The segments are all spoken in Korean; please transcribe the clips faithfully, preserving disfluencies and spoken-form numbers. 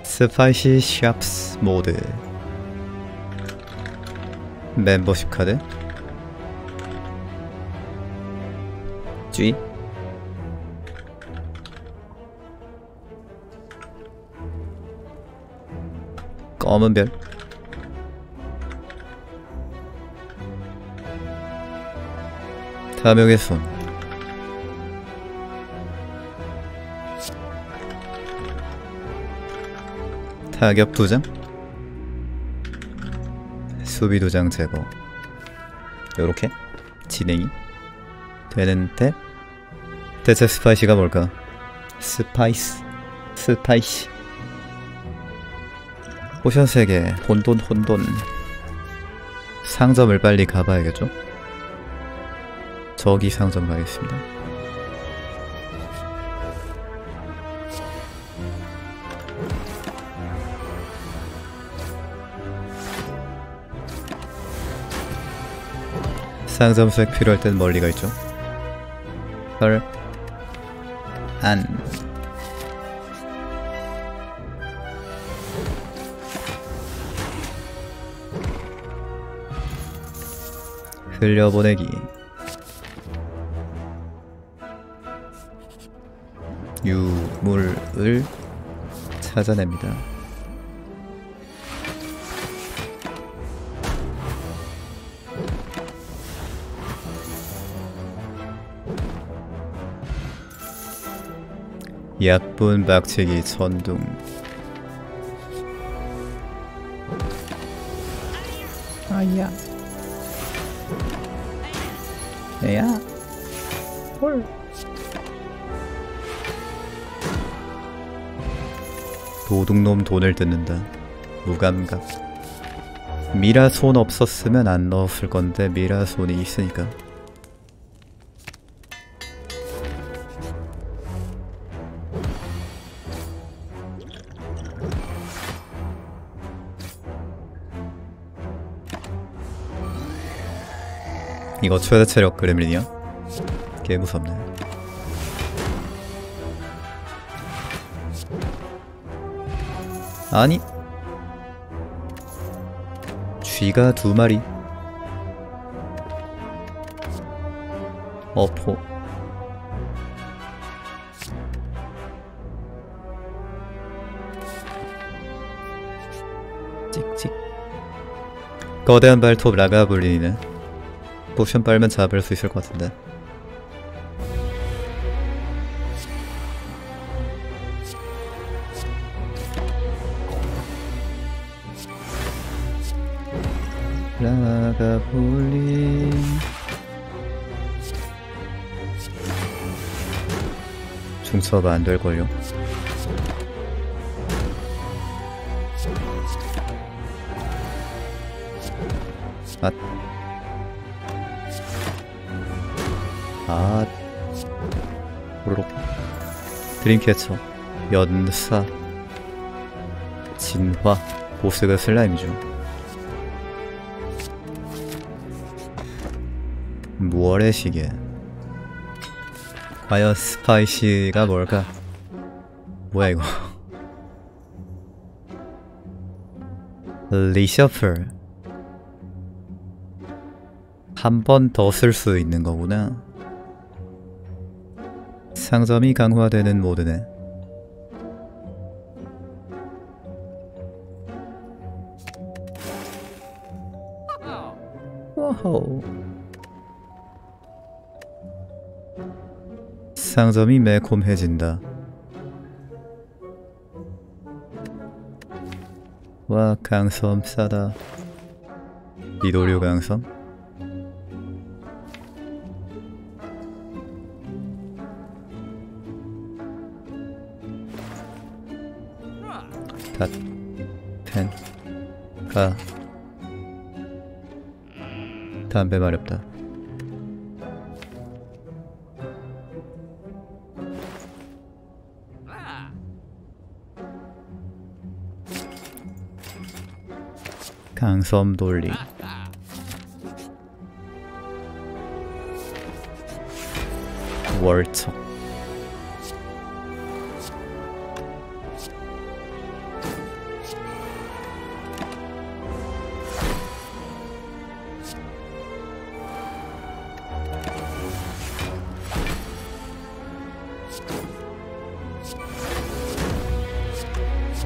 스파이시 샵스 모드 멤버십 카드 G 검은 별 탐욕의 손 타격 두 장 수비 두 장 제거 요렇게 진행이 되는데 대체 스파이시가 뭘까? 스파이스 스파이시 포션 세 개 혼돈 혼돈 상점을 빨리 가봐야겠죠? 저기 상점 가겠습니다. 상점 수액 필요할 땐 멀리 가있죠. 헐 안 흘려보내기 유물을 찾아냅니다. 약분 박치기 천둥 아야 애야 헐 도둑놈 돈을 뜯는다. 무감각 미라손 없었으면 안 넣었을 건데 미라손이 있으니까 이거 최대 체력 그렘린이야? 개 무섭네. 아니 쥐가 두 마리 어포 찍찍 거대한 발톱 라가블린이네. 포션 빨면 잡을 수 있을 것 같은데. 라가블린 중첩 안 될걸요? 아 아, 호로록 드림캐쳐 연사 진화 보스가 슬라임이죠. 무얼의 시계 과연 스파이시가 뭘까? 뭐야 이거 리셔플 한 번 더 쓸 수 있는 거구나. 상점이 강화되는 모드네. 워호. 상점이 매콤해진다. 와 강섬 싸다. 이도류 강섬? 닷, 펜, 가 담배 마렵다. 강섬 돌리 월척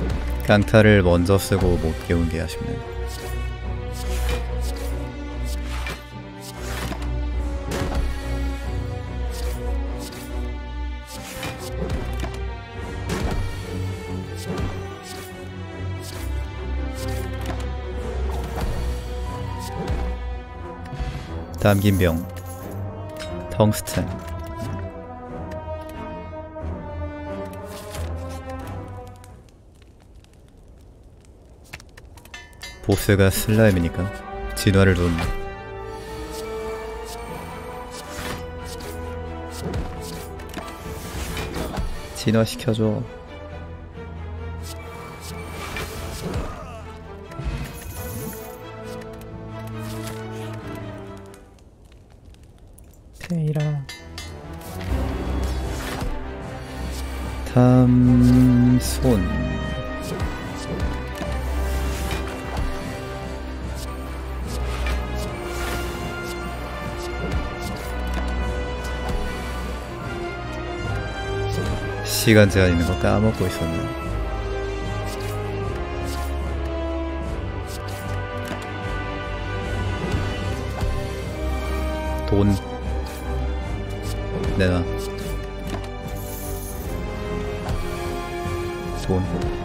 강타를 먼저 쓰고 못 깨운 게 아쉽네. 담긴 병, 텅스텐. 보스가 슬라임이니까 진화를 놓는. 진화시켜줘. 테이라. 탐손. 시간 제한 있는 거 까먹고 있었네. 돈 내놔. 돈.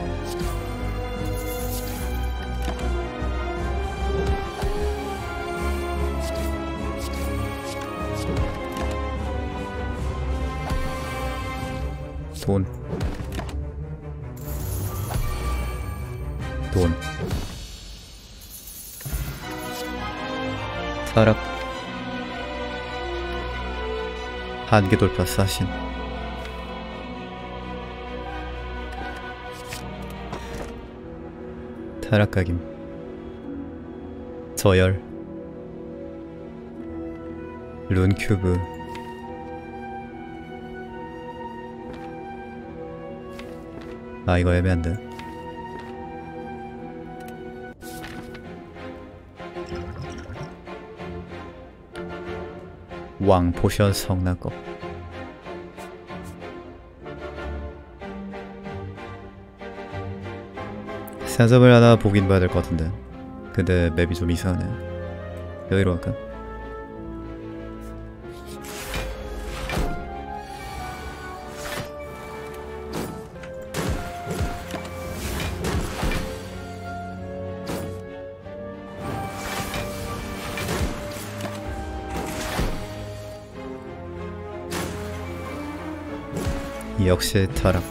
돈. 돈. 타락. 한계 돌파 사신. 타락각임. 저열. 룬큐브. 아 이거 애매한데. 왕 포션 성나거. 산점을 하나 보긴 봐야 될 것 같은데. 근데 맵이 좀 이상하네. 여기로 갈까? 역시 타락.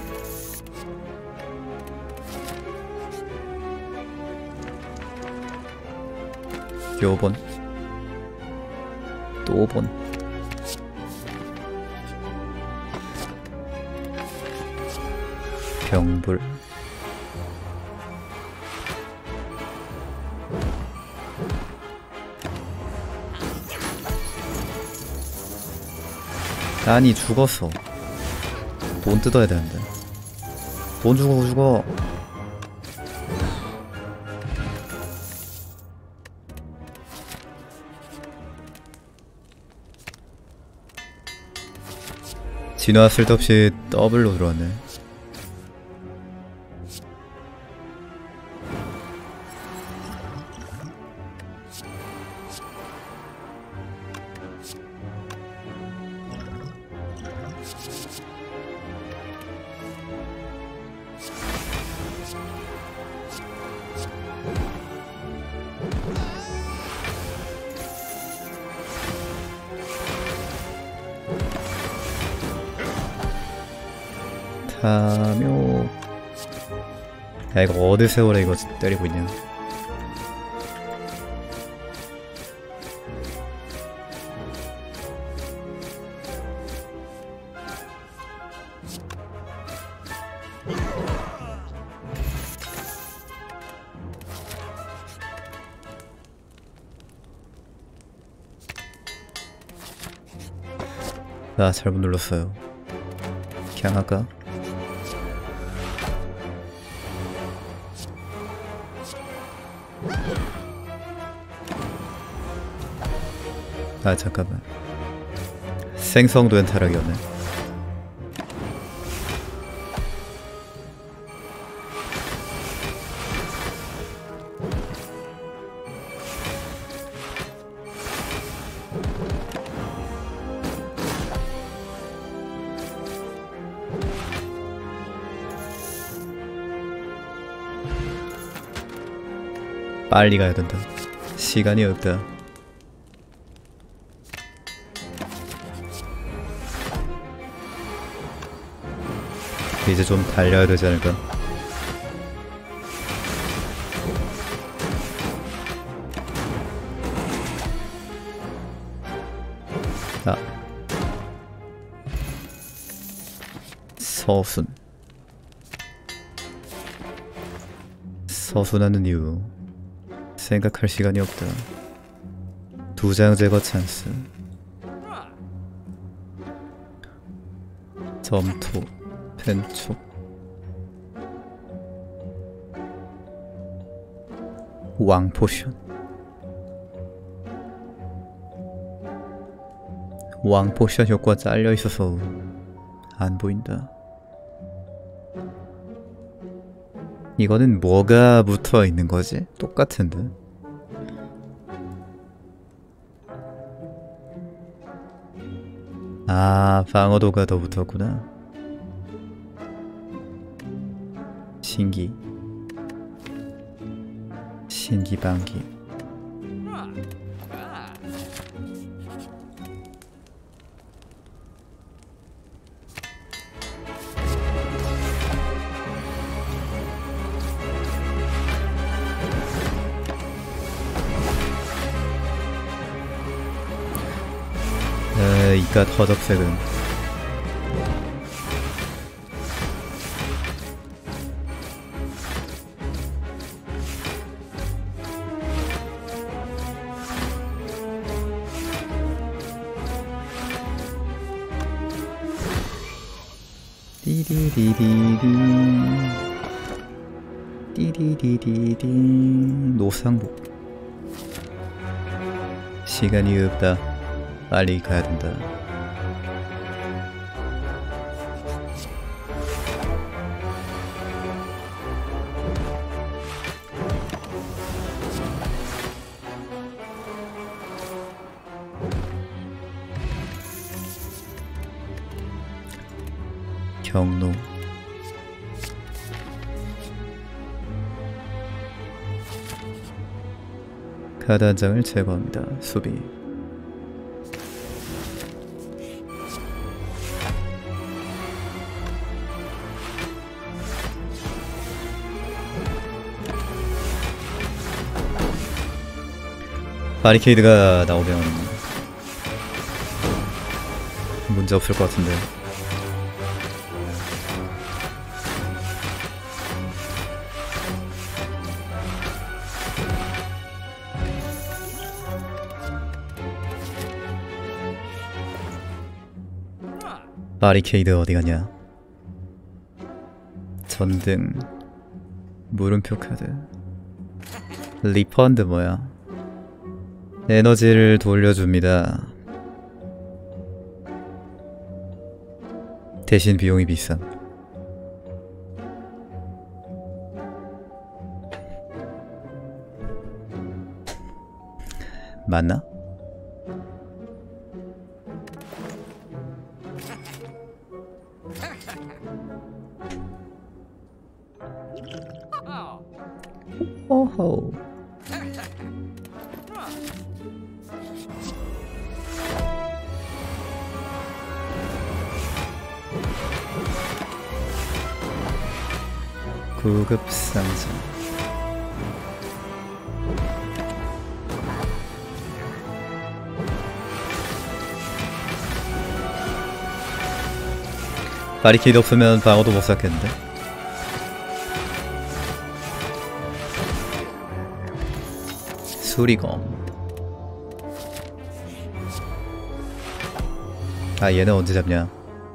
요번 또번. 병불. 아니 죽었어. 돈 뜯어야 되는데. 돈 주고 죽어. 진화 쓸데없이 더블로 들어왔네. 타묘. 야 이거 어느 세월에 이거 때리고 있냐. 나 잘못 눌렀어요. 그냥 할까? 아 잠깐만. 생성된 타락이었네. 빨리 가야 된다. 시간이 없다. 이제 좀 달려야 되지 않을까? 아. 서순. 서순하는 이유. 생각할 시간이 없다. 두 장 제거 찬스. 점토. 펜촉. 왕포션. 왕포션 효과 잘려있어서 안 보인다. 이거는 뭐가 붙어 있는 거지? 똑같은데. 아, 방어도가 더 붙었구나. 신기. 신기방기. 에, 이깟 허접색은 띠리리리리 띠리리리리. 노상복. 시간이 없다. 빨리 가야 된다. 경로. 카드 한 장을 제거합니다. 수비. 바리케이드가 나오면 문제 없을 것 같은데. 바리케이드 어디 가냐? 전등. 물음표 카드. 리펀드 뭐야? 에너지를 돌려줍니다. 대신 비용이 비쌈. 맞나? 오호. 구급 상승. 바리케이드 없으면 방어도 못 쌓겠는데? 수리검. 아, 얘는 언제 잡냐?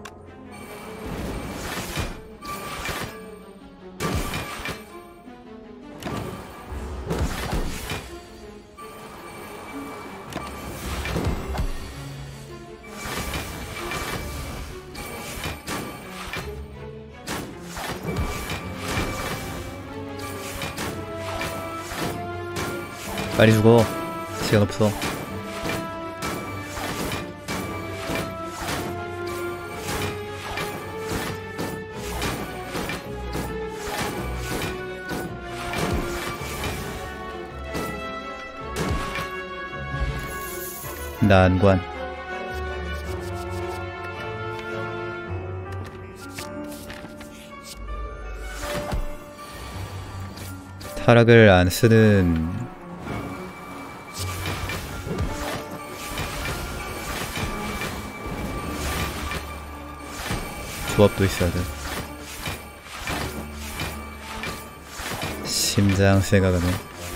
빨리 죽어. 시간 없어. 난관. 타락을 안 쓰는 조합도 있어야 돼. 심장 생각하네.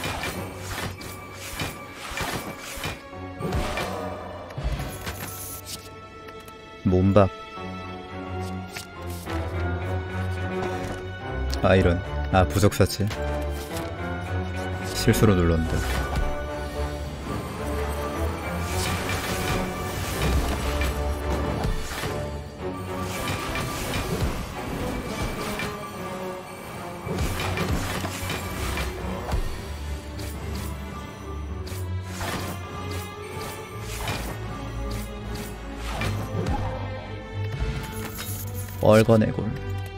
몸박. 아 이런. 아 부적 샀지. 실수로 눌렀는데. 얼건애골.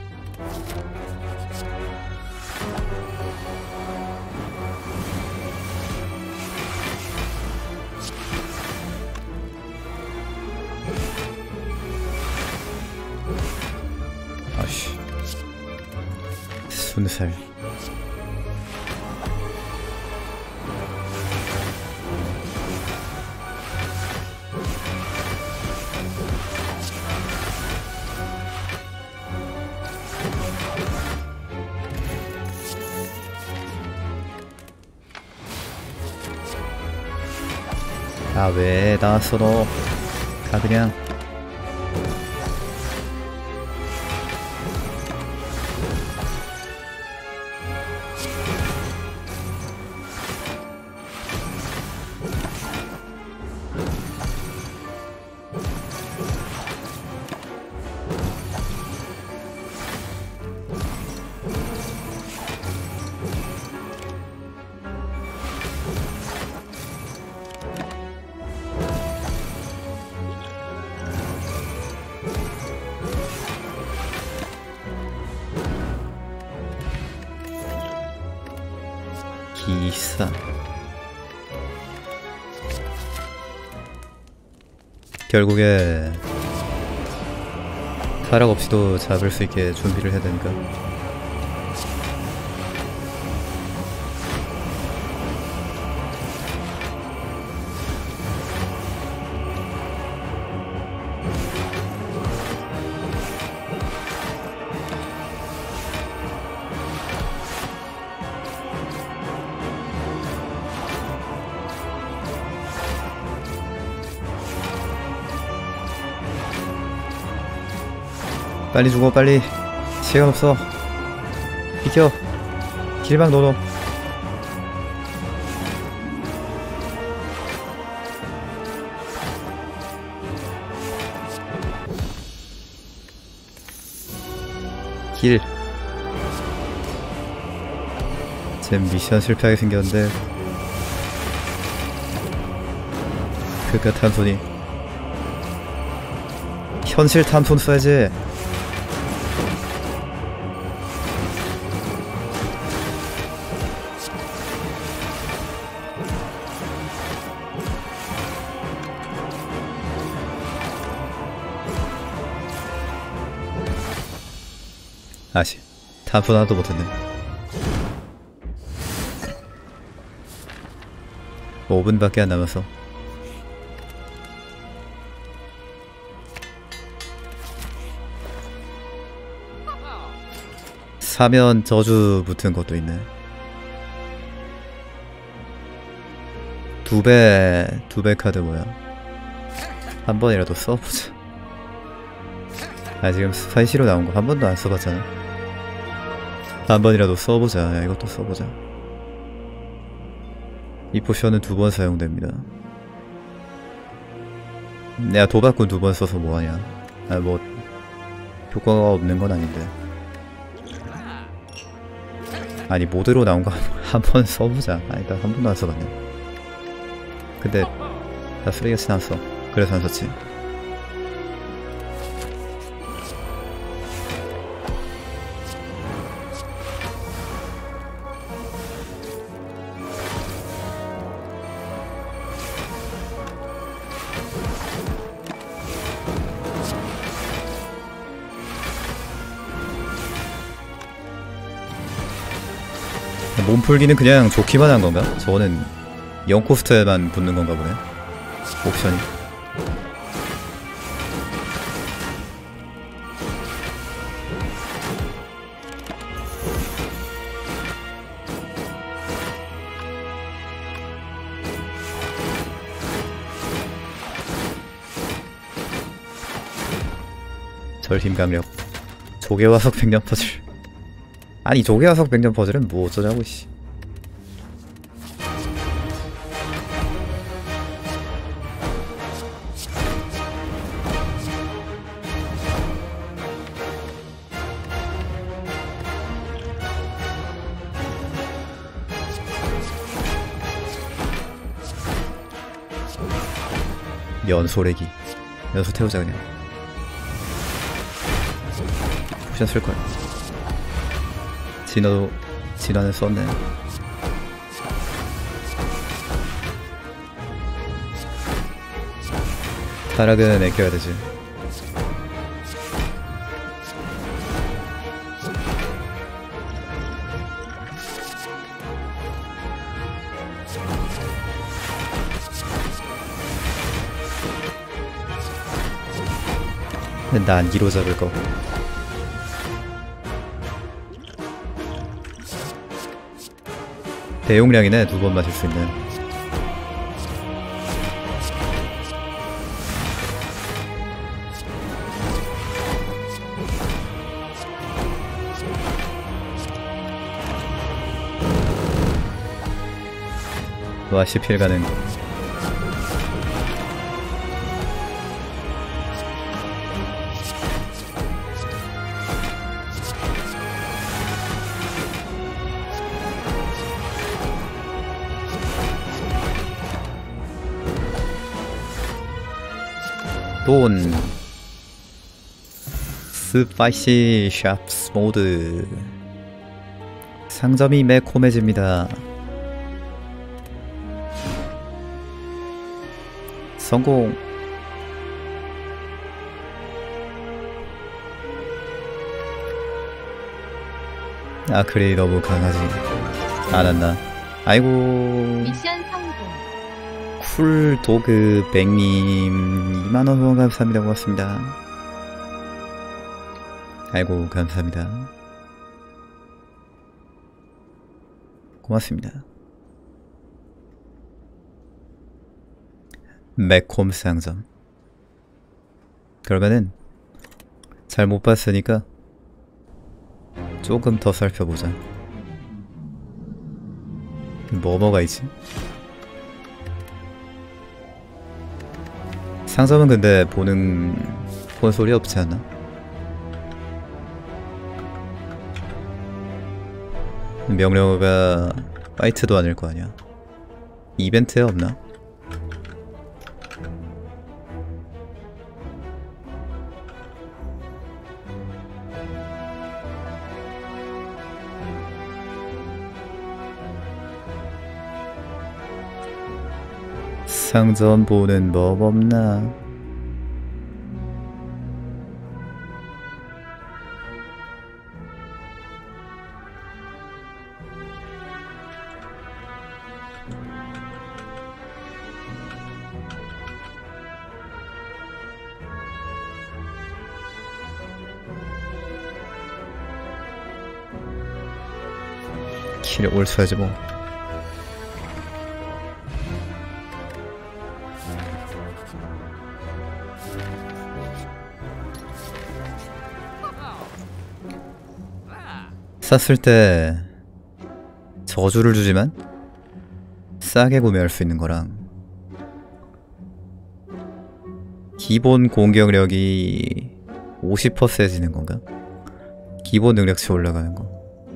아씨. 순살. 아 왜 나왔어 너. 가 그냥. 기사. 결국에 타락 없이도 잡을 수 있게 준비를 해야 되니까. 빨리 죽어 빨리. 시간 없어. 비켜. 길막 노노. 길. 쟨 미션 실패하게 생겼는데 그깟 탐손이. 현실 탐손 써야지. 아씨, 탐폰 하나도 못했네. 오 분밖에 안 남았어. 사면 저주 붙은 것도 있네. 두배, 두배 카드 뭐야? 한 번이라도 써보자. 아 지금 스파이시로 나온 거 한 번도 안 써봤잖아. 한 번이라도 써보자. 야, 이것도 써보자. 이 포션은 두 번 사용됩니다. 내가 도박꾼 두 번 써서 뭐하냐. 아 뭐 효과가 없는 건 아닌데. 아니 모드로 나온 거 한 번 써보자. 아니 나 한 번도 안 써봤네. 근데 나 쓰레기같이 나왔어. 그래서 안 썼지. 몸풀기는 그냥 좋기만 한 건가? 저거는 영 코스트에만 붙는 건가 보네. 옵션이. 절힘 강력. 조개화석 백년 퍼즐. 아니 조개화석 백년 퍼즐은 뭐 어쩌자고 씨. 연소래기. 연소 태우자 그냥. 포션 쓸거야. 진화도 진화는 썼네. 타락은 아껴야 되지. 근데 난 이로 잡을 거고. 대용량이네. 두 번 마실 수 있는. 와시 필 가능. 돈 스파이시 샵스 모드. 상점이 매콤해집니다. 성공. 아크릴이 너무 강하지 않았나. 아이고. 미션 성공. 쿨도그 백님 이만원 후원 감사합니다. 고맙습니다. 아이고 감사합니다. 고맙습니다. 매콤 상점. 그러면은 잘 못 봤으니까 조금 더 살펴보자. 뭐 뭐가 있지? 상점은 근데 보는 본 소리 없지 않나? 명령어가 파이트도 아닐 거 아니야. 이벤트에 없나? 상점 보는 법 없나? 킬 올쳐야지 뭐. 샀을 때 저주를 주지만 싸게 구매할 수 있는 거랑 기본 공격력이 오십 퍼센트 세지는 건가? 기본 능력치 올라가는 거.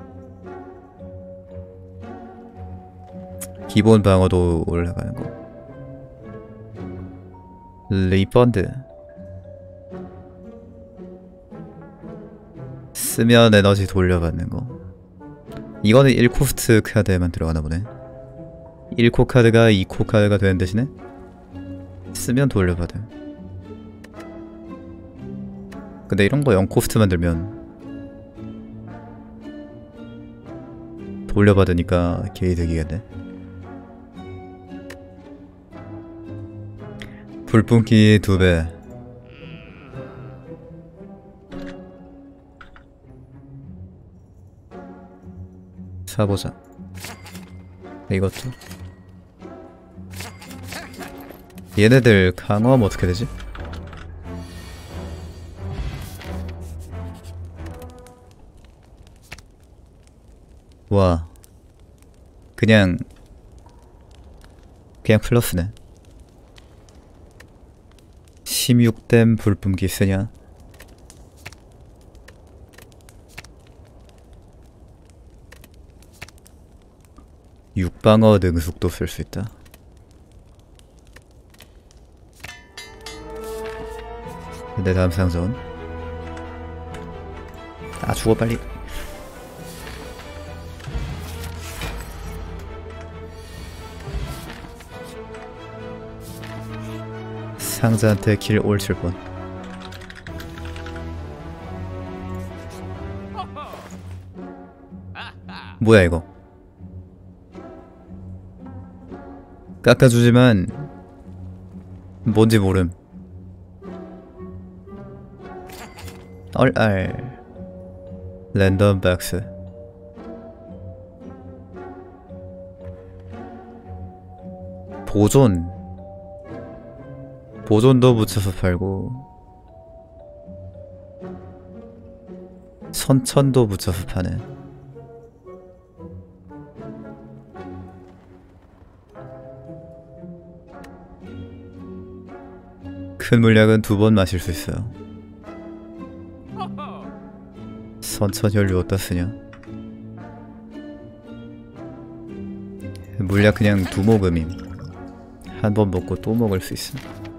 기본 방어도 올라가는 거. 리펀드 쓰면 에너지 돌려받는 거. 이거는 일 코스트 카드에만 들어가나 보네. 일 코 카드가 이 코 카드가 되는 대신에 쓰면 돌려받아. 근데 이런 거 영 코스트만 들면 돌려받으니까 개이득이겠네. 불뿜기 두 배. 사보자. 이것도. 얘네들 강화하면 어떻게 되지? 와, 그냥 그냥 플러스네. 십육 댐 불뿜기 쓰냐? 육방어 능숙도 쓸 수 있다. 내 다음 상전. 아, 죽어 빨리. 상자한테 길 올칠 뻔. 뭐야 이거? 깎아주지만 뭔지 모름. 얼알 랜덤 박스. 보존 보존도 붙여서 팔고 선천도 붙여서 파네. 큰 물약은 두 번 마실 수 있어요. 선천 혈류 어디다 쓰냐? 물약 그냥 두 모금임. 한 번 먹고 또 먹을 수 있음.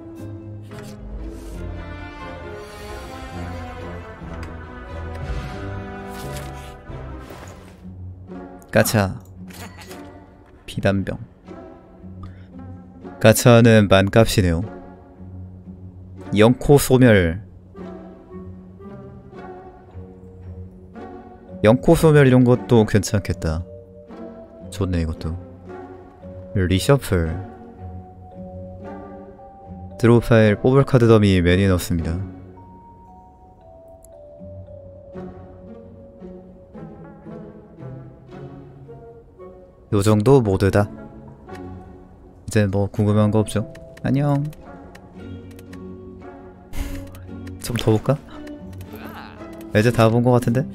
가차. 피단병. 가차는 만값이네요. 영코 소멸. 영코 소멸 이런 것도 괜찮겠다. 좋네 이것도. 리셔플. 드로우 파일 뽑을 카드 더미 매니에 넣습니다. 요정도 모드다. 이제 뭐 궁금한 거 없죠? 안녕. 좀 더 볼까? 이제 다 본 거 같은데?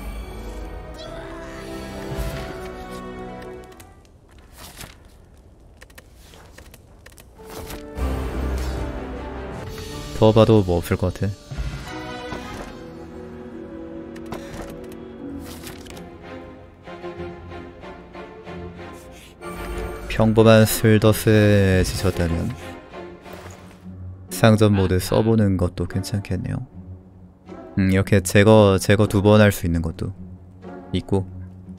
더 봐도 뭐 없을 것 같아. 평범한 슬더스에 지쳤다면 상점 모드 써보는 것도 괜찮겠네요. 음, 이렇게 제거 제거 두 번 할 수 있는 것도 있고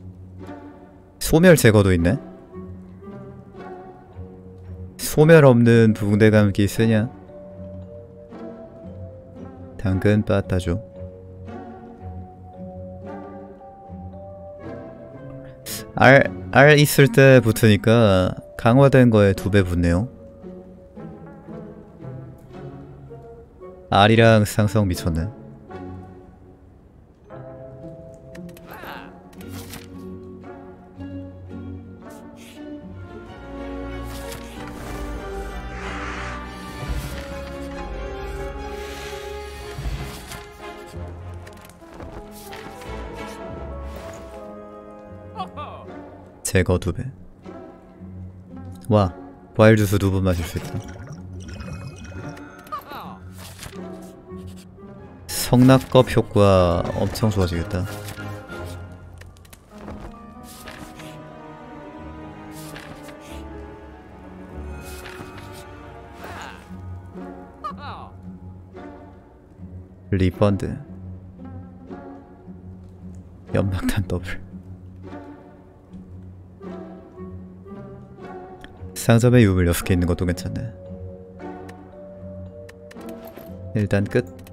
소멸 제거도 있네? 소멸 없는 붕대 감기 쓰냐? 당근 빠따죠. R, R 있을 때 붙으니까 강화된 거에 두 배 붙네요. R이랑 상성 미쳤네. 제거 두 배. 와, 과일 주스 두 번 마실 수 있다. 성납겁 효과 엄청 좋아지겠다. 리펀드. 연막탄 더블. 상점에 유물 여섯 개 있는 것도 괜찮네. 일단 끝.